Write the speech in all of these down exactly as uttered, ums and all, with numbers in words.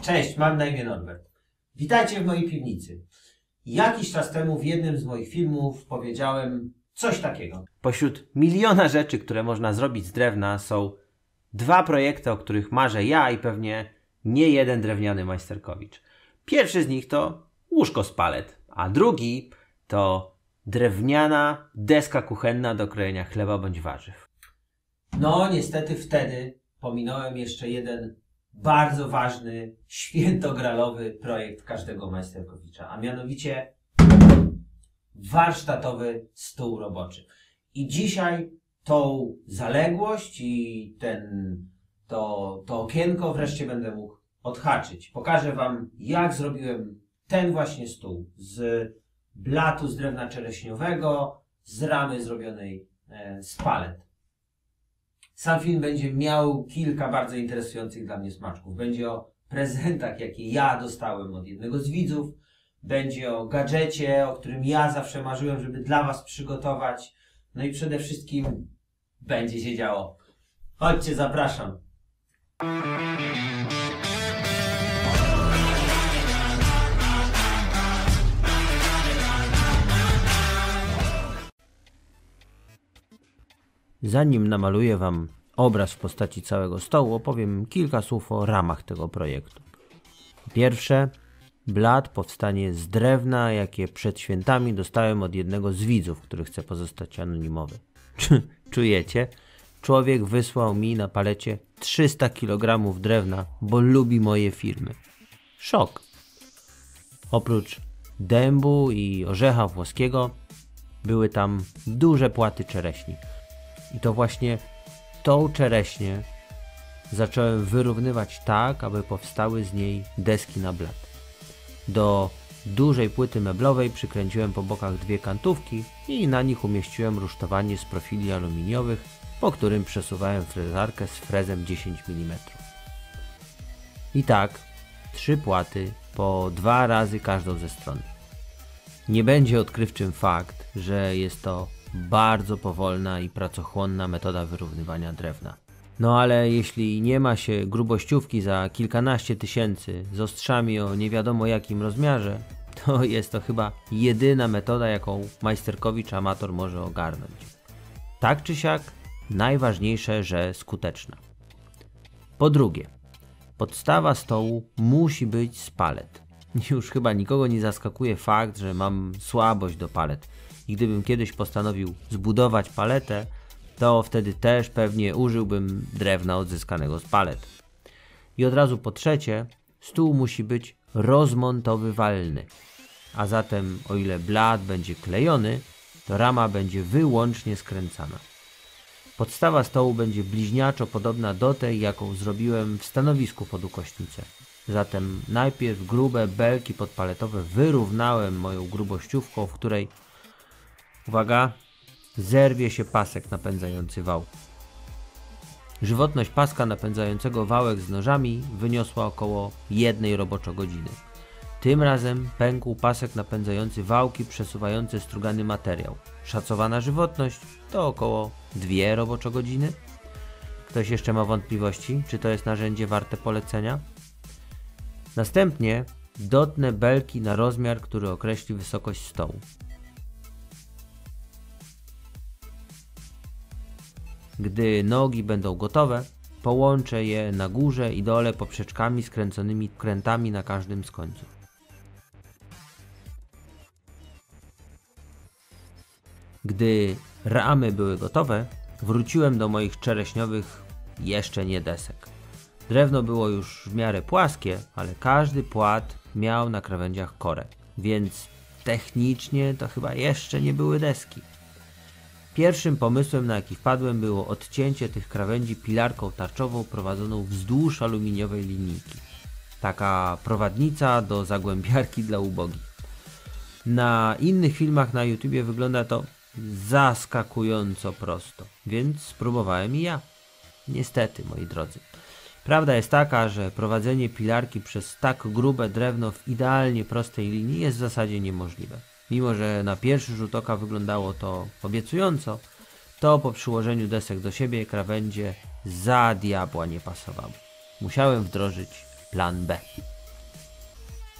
Cześć, mam na imię Norbert. Witajcie w mojej piwnicy. Jakiś czas temu w jednym z moich filmów powiedziałem coś takiego. Pośród miliona rzeczy, które można zrobić z drewna, są dwa projekty, o których marzę ja i pewnie nie jeden drewniany majsterkowicz. Pierwszy z nich to łóżko z palet, a drugi to drewniana deska kuchenna do krojenia chleba bądź warzyw. No niestety wtedy pominąłem jeszcze jeden bardzo ważny, świętogralowy projekt każdego majsterkowicza, a mianowicie warsztatowy stół roboczy. I dzisiaj tą zaległość i ten, to, to okienko wreszcie będę mógł odhaczyć. Pokażę Wam, jak zrobiłem ten właśnie stół z blatu z drewna czereśniowego, z ramy zrobionej e, z palet. Sam film będzie miał kilka bardzo interesujących dla mnie smaczków. Będzie o prezentach, jakie ja dostałem od jednego z widzów. Będzie o gadżecie, o którym ja zawsze marzyłem, żeby dla Was przygotować. No i przede wszystkim będzie się działo. Chodźcie, zapraszam. Zanim namaluję Wam obraz w postaci całego stołu, opowiem kilka słów o ramach tego projektu. Pierwsze, blat powstanie z drewna, jakie przed świętami dostałem od jednego z widzów, który chce pozostać anonimowy. Czujecie? Człowiek wysłał mi na palecie trzysta kilogramów drewna, bo lubi moje filmy. Szok! Oprócz dębu i orzecha włoskiego były tam duże płaty czereśni. I to właśnie tą czereśnię zacząłem wyrównywać tak, aby powstały z niej deski na blat. Do dużej płyty meblowej przykręciłem po bokach dwie kantówki i na nich umieściłem rusztowanie z profili aluminiowych, po którym przesuwałem frezarkę z frezem dziesięć milimetrów. I tak trzy płaty po dwa razy każdą ze stron. Nie będzie odkrywczym fakt, że jest to bardzo powolna i pracochłonna metoda wyrównywania drewna. No ale jeśli nie ma się grubościówki za kilkanaście tysięcy z ostrzami o nie wiadomo jakim rozmiarze, to jest to chyba jedyna metoda, jaką majsterkowicz amator może ogarnąć. Tak czy siak, najważniejsze, że skuteczna. Po drugie, podstawa stołu musi być z palet. Już chyba nikogo nie zaskakuje fakt, że mam słabość do palet. I gdybym kiedyś postanowił zbudować paletę, to wtedy też pewnie użyłbym drewna odzyskanego z palet. I od razu po trzecie, stół musi być rozmontowywalny. A zatem o ile blat będzie klejony, to rama będzie wyłącznie skręcana. Podstawa stołu będzie bliźniaczo podobna do tej, jaką zrobiłem w stanowisku pod ukośnicę. Zatem najpierw grube belki podpaletowe wyrównałem moją grubościówką, w której, uwaga, zerwie się pasek napędzający wał. Żywotność paska napędzającego wałek z nożami wyniosła około jednej roboczogodziny. Tym razem pękł pasek napędzający wałki przesuwające strugany materiał. Szacowana żywotność to około dwie roboczogodziny. Ktoś jeszcze ma wątpliwości, czy to jest narzędzie warte polecenia? Następnie dotnę belki na rozmiar, który określi wysokość stołu. Gdy nogi będą gotowe, połączę je na górze i dole poprzeczkami skręconymi krętami na każdym z końców. Gdy ramy były gotowe, wróciłem do moich czereśniowych jeszcze nie desek. Drewno było już w miarę płaskie, ale każdy płat miał na krawędziach korę, więc technicznie to chyba jeszcze nie były deski. Pierwszym pomysłem, na jaki wpadłem, było odcięcie tych krawędzi pilarką tarczową prowadzoną wzdłuż aluminiowej linijki. Taka prowadnica do zagłębiarki dla ubogich. Na innych filmach na YouTubie wygląda to zaskakująco prosto, więc spróbowałem i ja. Niestety, moi drodzy. Prawda jest taka, że prowadzenie pilarki przez tak grube drewno w idealnie prostej linii jest w zasadzie niemożliwe. Mimo że na pierwszy rzut oka wyglądało to obiecująco, to po przyłożeniu desek do siebie krawędzie za diabła nie pasowały. Musiałem wdrożyć plan B.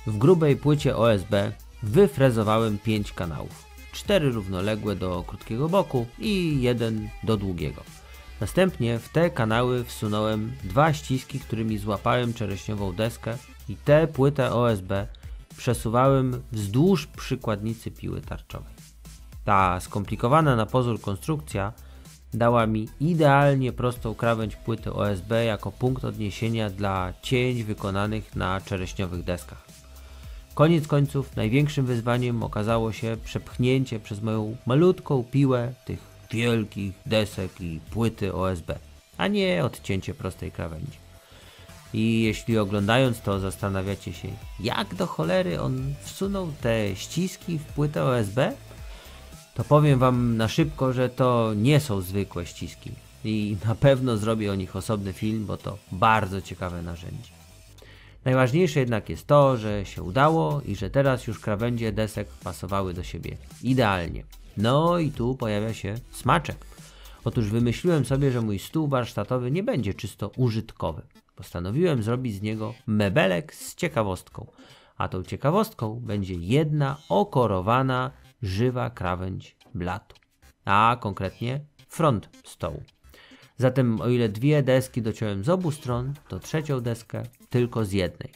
W grubej płycie O S B wyfrezowałem pięć kanałów. cztery równoległe do krótkiego boku i jeden do długiego. Następnie w te kanały wsunąłem dwa ściski, którymi złapałem czereśniową deskę i tę płytę O S B przesuwałem wzdłuż przykładnicy piły tarczowej. Ta skomplikowana na pozór konstrukcja dała mi idealnie prostą krawędź płyty O S B jako punkt odniesienia dla cięć wykonanych na czereśniowych deskach. Koniec końców największym wyzwaniem okazało się przepchnięcie przez moją malutką piłę tych wielkich desek i płyty O S B, a nie odcięcie prostej krawędzi. I jeśli oglądając to zastanawiacie się, jak do cholery on wsunął te ściski w płytę O S B, to powiem wam na szybko, że to nie są zwykłe ściski i na pewno zrobię o nich osobny film, bo to bardzo ciekawe narzędzie. Najważniejsze jednak jest to, że się udało i że teraz już krawędzie desek pasowały do siebie idealnie. No i tu pojawia się smaczek. Otóż wymyśliłem sobie, że mój stół warsztatowy nie będzie czysto użytkowy. Postanowiłem zrobić z niego mebelek z ciekawostką, a tą ciekawostką będzie jedna okorowana, żywa krawędź blatu, a konkretnie front stołu. Zatem o ile dwie deski dociąłem z obu stron, to trzecią deskę tylko z jednej.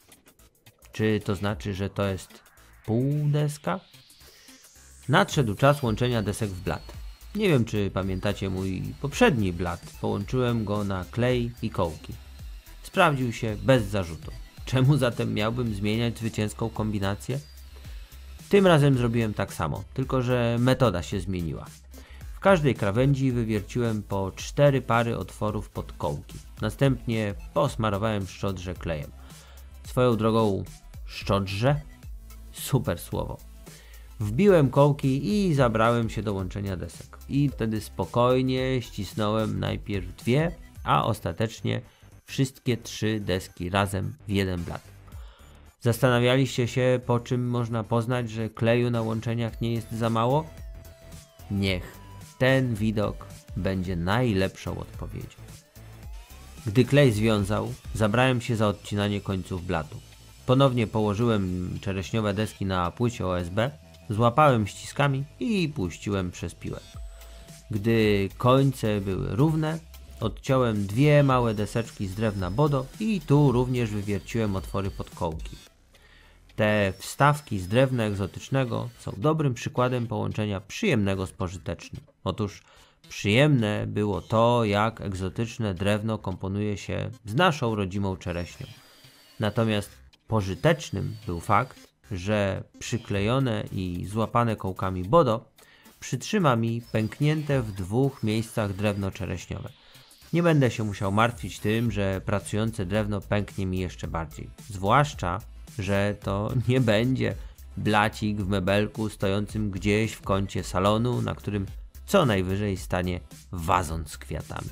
Czy to znaczy, że to jest półdeska? Nadszedł czas łączenia desek w blat. Nie wiem, czy pamiętacie mój poprzedni blat. Połączyłem go na klej i kołki. Sprawdził się bez zarzutu. Czemu zatem miałbym zmieniać zwycięską kombinację? Tym razem zrobiłem tak samo, tylko że metoda się zmieniła. W każdej krawędzi wywierciłem po cztery pary otworów pod kołki. Następnie posmarowałem szczodrze klejem. Swoją drogą, szczodrze? Super słowo. Wbiłem kołki i zabrałem się do łączenia desek. I wtedy spokojnie ścisnąłem najpierw dwie, a ostatecznie wszystkie trzy deski razem w jeden blat. Zastanawialiście się, po czym można poznać, że kleju na łączeniach nie jest za mało? Niech ten widok będzie najlepszą odpowiedzią. Gdy klej związał, zabrałem się za odcinanie końców blatu. Ponownie położyłem czereśniowe deski na płycie O S B, złapałem ściskami i puściłem przez piłę. Gdy końce były równe, odciąłem dwie małe deseczki z drewna bodo i tu również wywierciłem otwory pod kołki. Te wstawki z drewna egzotycznego są dobrym przykładem połączenia przyjemnego z pożytecznym. Otóż przyjemne było to, jak egzotyczne drewno komponuje się z naszą rodzimą czereśnią. Natomiast pożytecznym był fakt, że przyklejone i złapane kołkami bodo przytrzyma mi pęknięte w dwóch miejscach drewno czereśniowe. Nie będę się musiał martwić tym, że pracujące drewno pęknie mi jeszcze bardziej. Zwłaszcza, że to nie będzie blacik w mebelku stojącym gdzieś w kącie salonu, na którym co najwyżej stanie wazon z kwiatami.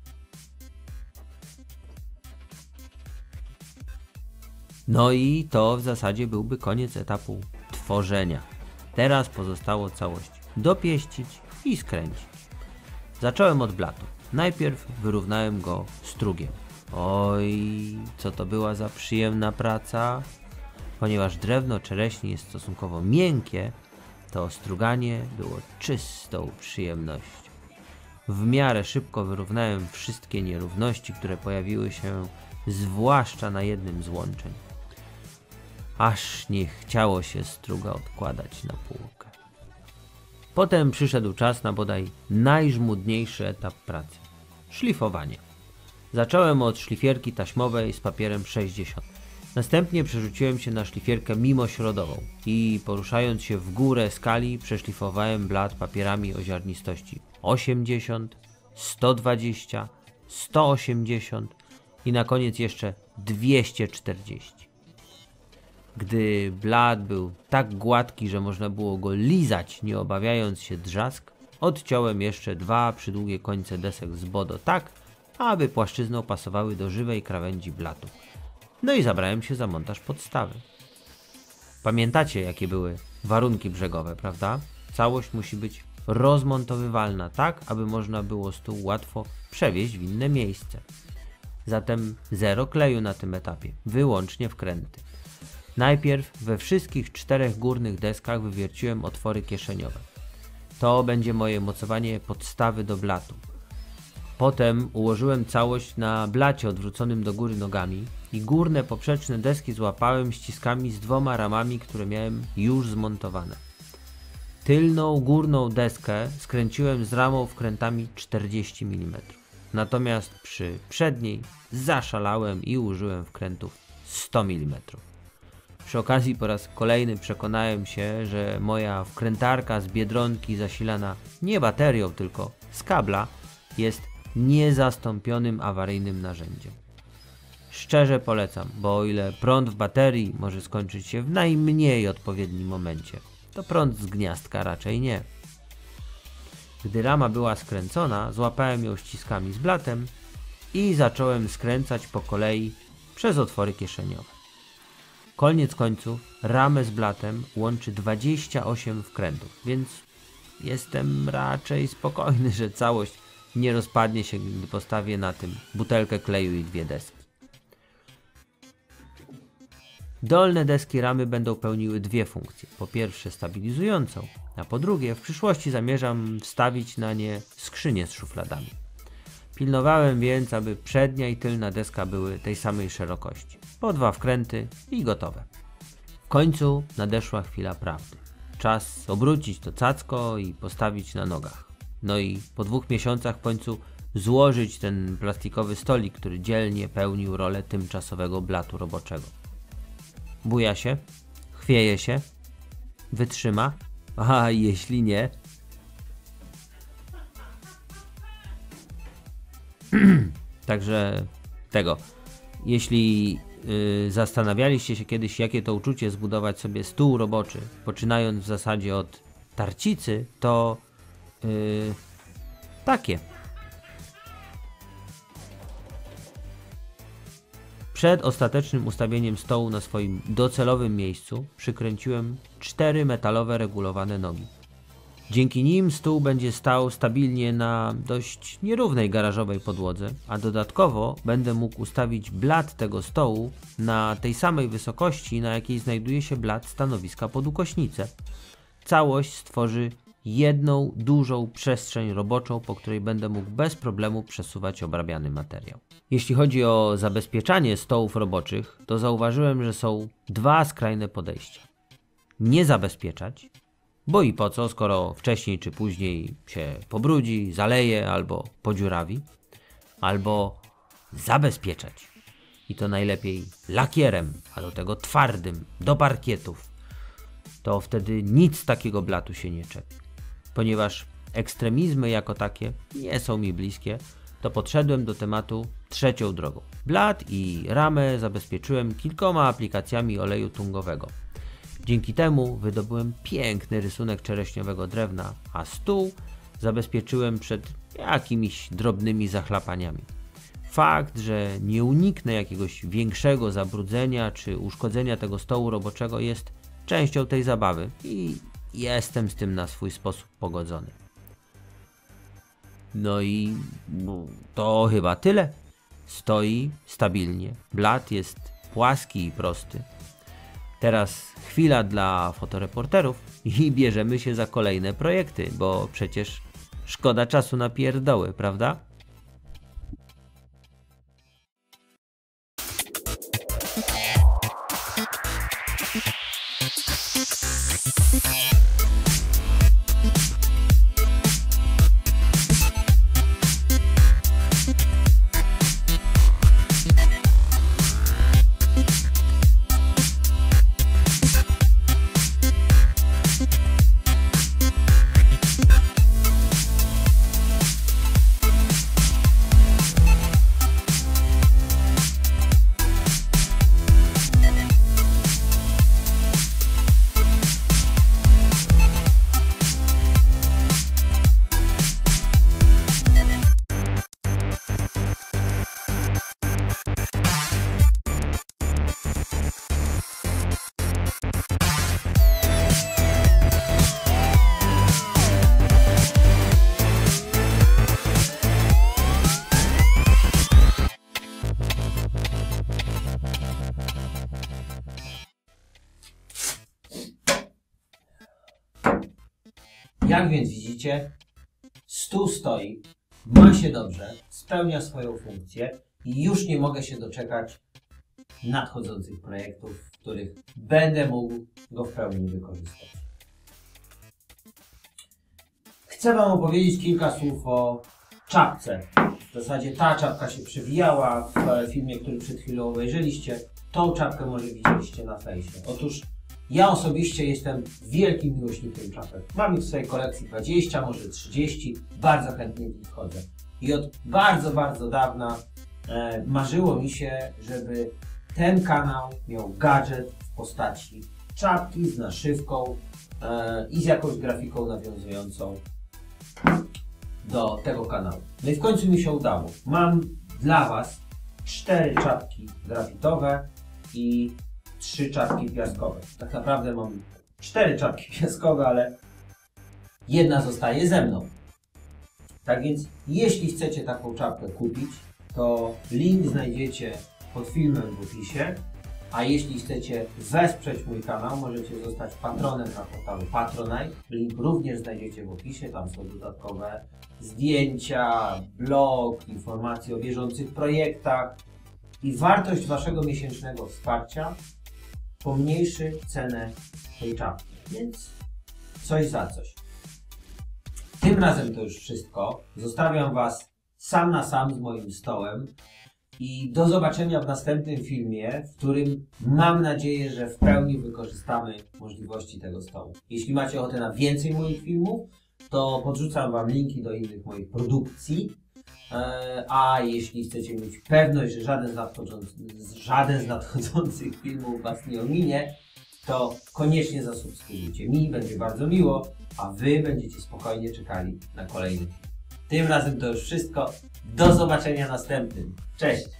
No i to w zasadzie byłby koniec etapu tworzenia. Teraz pozostało całość dopieścić i skręcić. Zacząłem od blatu. Najpierw wyrównałem go strugiem. Oj, co to była za przyjemna praca. Ponieważ drewno czereśni jest stosunkowo miękkie, to struganie było czystą przyjemnością. W miarę szybko wyrównałem wszystkie nierówności, które pojawiły się zwłaszcza na jednym z łączeń. Aż nie chciało się struga odkładać na półkę. Potem przyszedł czas na bodaj najżmudniejszy etap pracy. Szlifowanie. Zacząłem od szlifierki taśmowej z papierem sześćdziesiąt. Następnie przerzuciłem się na szlifierkę mimośrodową i poruszając się w górę skali przeszlifowałem blat papierami o ziarnistości osiemdziesiąt, sto dwadzieścia, sto osiemdziesiąt i na koniec jeszcze dwieście czterdzieści. Gdy blat był tak gładki, że można było go lizać, nie obawiając się drzask, odciąłem jeszcze dwa przydługie końce desek z bodo tak, aby płaszczyzną pasowały do żywej krawędzi blatu. No i zabrałem się za montaż podstawy. Pamiętacie, jakie były warunki brzegowe, prawda? Całość musi być rozmontowywalna tak, aby można było stół łatwo przewieźć w inne miejsce. Zatem zero kleju na tym etapie, wyłącznie wkręty. Najpierw we wszystkich czterech górnych deskach wywierciłem otwory kieszeniowe. To będzie moje mocowanie podstawy do blatu. Potem ułożyłem całość na blacie odwróconym do góry nogami i górne poprzeczne deski złapałem ściskami z dwoma ramami, które miałem już zmontowane. Tylną górną deskę skręciłem z ramą wkrętami czterdzieści milimetrów. Natomiast przy przedniej zaszalałem i użyłem wkrętów sto milimetrów. Przy okazji po raz kolejny przekonałem się, że moja wkrętarka z Biedronki zasilana nie baterią, tylko z kabla jest niezastąpionym awaryjnym narzędziem. Szczerze polecam, bo o ile prąd w baterii może skończyć się w najmniej odpowiednim momencie, to prąd z gniazdka raczej nie. Gdy rama była skręcona, złapałem ją ściskami z blatem i zacząłem skręcać po kolei przez otwory kieszeniowe. Koniec końców ramę z blatem łączy dwadzieścia osiem wkrętów, więc jestem raczej spokojny, że całość nie rozpadnie się, gdy postawię na tym butelkę kleju i dwie deski. Dolne deski ramy będą pełniły dwie funkcje. Po pierwsze stabilizującą, a po drugie w przyszłości zamierzam wstawić na nie skrzynię z szufladami. Pilnowałem więc, aby przednia i tylna deska były tej samej szerokości. Po dwa wkręty i gotowe. W końcu nadeszła chwila prawdy. Czas obrócić to cacko i postawić na nogach. No i po dwóch miesiącach w końcu złożyć ten plastikowy stolik, który dzielnie pełnił rolę tymczasowego blatu roboczego. Buja się? Chwieje się? Wytrzyma? A jeśli nie? Także tego. Jeśli yy, zastanawialiście się kiedyś, jakie to uczucie zbudować sobie stół roboczy, poczynając w zasadzie od tarcicy, to yy, takie. Przed ostatecznym ustawieniem stołu na swoim docelowym miejscu przykręciłem cztery metalowe regulowane nogi. Dzięki nim stół będzie stał stabilnie na dość nierównej garażowej podłodze, a dodatkowo będę mógł ustawić blat tego stołu na tej samej wysokości, na jakiej znajduje się blat stanowiska pod ukośnicę. Całość stworzy jedną dużą przestrzeń roboczą, po której będę mógł bez problemu przesuwać obrabiany materiał. Jeśli chodzi o zabezpieczanie stołów roboczych, to zauważyłem, że są dwa skrajne podejścia. Nie zabezpieczać, bo i po co, skoro wcześniej czy później się pobrudzi, zaleje albo podziurawi, albo zabezpieczać. I to najlepiej lakierem, a do tego twardym, do parkietów. To wtedy nic takiego blatu się nie czepi. Ponieważ ekstremizmy jako takie nie są mi bliskie, to podszedłem do tematu trzecią drogą. Blat i ramę zabezpieczyłem kilkoma aplikacjami oleju tungowego. Dzięki temu wydobyłem piękny rysunek czereśniowego drewna, a stół zabezpieczyłem przed jakimiś drobnymi zachlapaniami. Fakt, że nie uniknę jakiegoś większego zabrudzenia czy uszkodzenia tego stołu roboczego, jest częścią tej zabawy i jestem z tym na swój sposób pogodzony. No i to chyba tyle. Stoi stabilnie, blat jest płaski i prosty. Teraz chwila dla fotoreporterów i bierzemy się za kolejne projekty, bo przecież szkoda czasu na pierdoły, prawda? Jak więc widzicie, stół stoi, ma się dobrze, spełnia swoją funkcję i już nie mogę się doczekać nadchodzących projektów, w których będę mógł go w pełni wykorzystać. Chcę Wam opowiedzieć kilka słów o czapce. W zasadzie ta czapka się przewijała w filmie, który przed chwilą obejrzeliście. Tą czapkę może widzieliście na fejsie. Otóż ja osobiście jestem wielkim miłośnikiem czapek. Mam ich w swojej kolekcji dwadzieścia, może trzydzieści. Bardzo chętnie w nich chodzę. I od bardzo, bardzo dawna e, marzyło mi się, żeby ten kanał miał gadżet w postaci czapki z naszywką e, i z jakąś grafiką nawiązującą do tego kanału. No i w końcu mi się udało. Mam dla Was cztery czapki grafitowe i trzy czapki piaskowe. Tak naprawdę mam cztery czapki piaskowe, ale jedna zostaje ze mną. Tak więc, jeśli chcecie taką czapkę kupić, to link znajdziecie pod filmem w opisie. A jeśli chcecie wesprzeć mój kanał, możecie zostać patronem na portalu Patronite. Link również znajdziecie w opisie. Tam są dodatkowe zdjęcia, blog, informacje o bieżących projektach. I wartość Waszego miesięcznego wsparcia pomniejszy cenę tej czapki. Więc coś za coś. Tym razem to już wszystko. Zostawiam Was sam na sam z moim stołem. I do zobaczenia w następnym filmie, w którym mam nadzieję, że w pełni wykorzystamy możliwości tego stołu. Jeśli macie ochotę na więcej moich filmów, to podrzucam Wam linki do innych moich produkcji. A jeśli chcecie mieć pewność, że żaden z, nadchodzących, żaden z nadchodzących filmów Was nie ominie, to koniecznie zasubskrybujcie. Mi będzie bardzo miło, a Wy będziecie spokojnie czekali na kolejny film. Tym razem to już wszystko. Do zobaczenia następnym. Cześć!